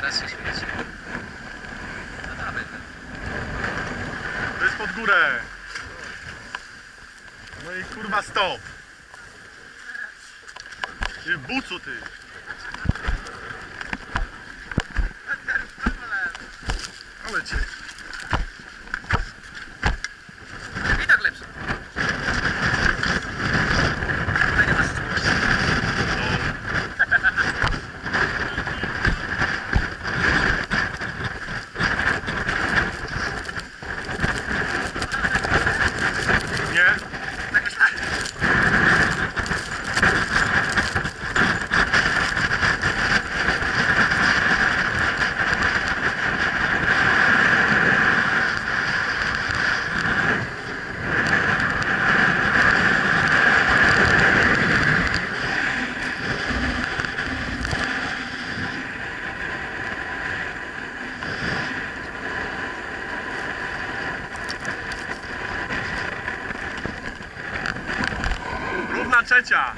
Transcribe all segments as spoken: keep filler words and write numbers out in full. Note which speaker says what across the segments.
Speaker 1: teraz się świeci. No dawaj.
Speaker 2: To jest pod górę. No i kurwa stop. Ty bucu ty. Ale cię.
Speaker 1: I tak lepsze. Tutaj nie ma sytuacji.
Speaker 2: Nie?
Speaker 1: Tak myślałem.
Speaker 2: Równa trzecia.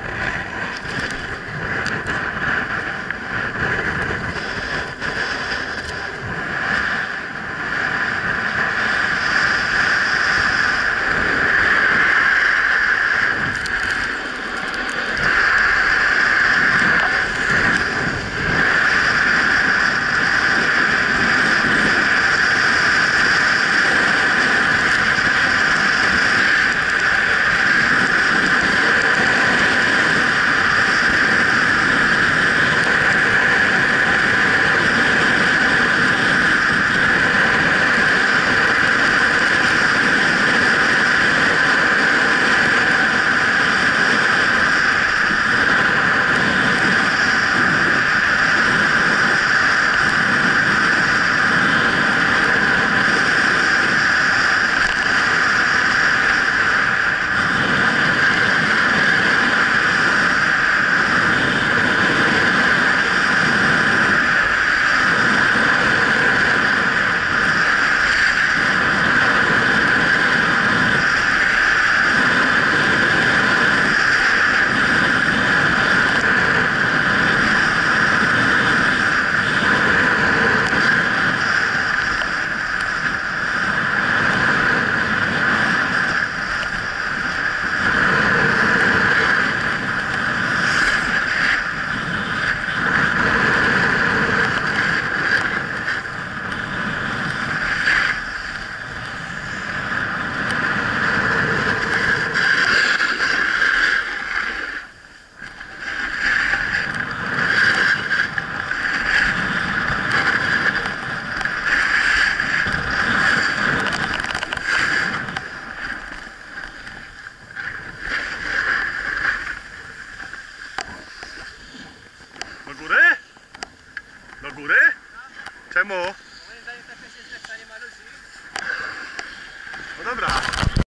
Speaker 2: Do góry? Do góry? Czemu?
Speaker 1: Moim zdaniem ta pieśń jest lepsza, nie ma ludzi.
Speaker 2: No dobra.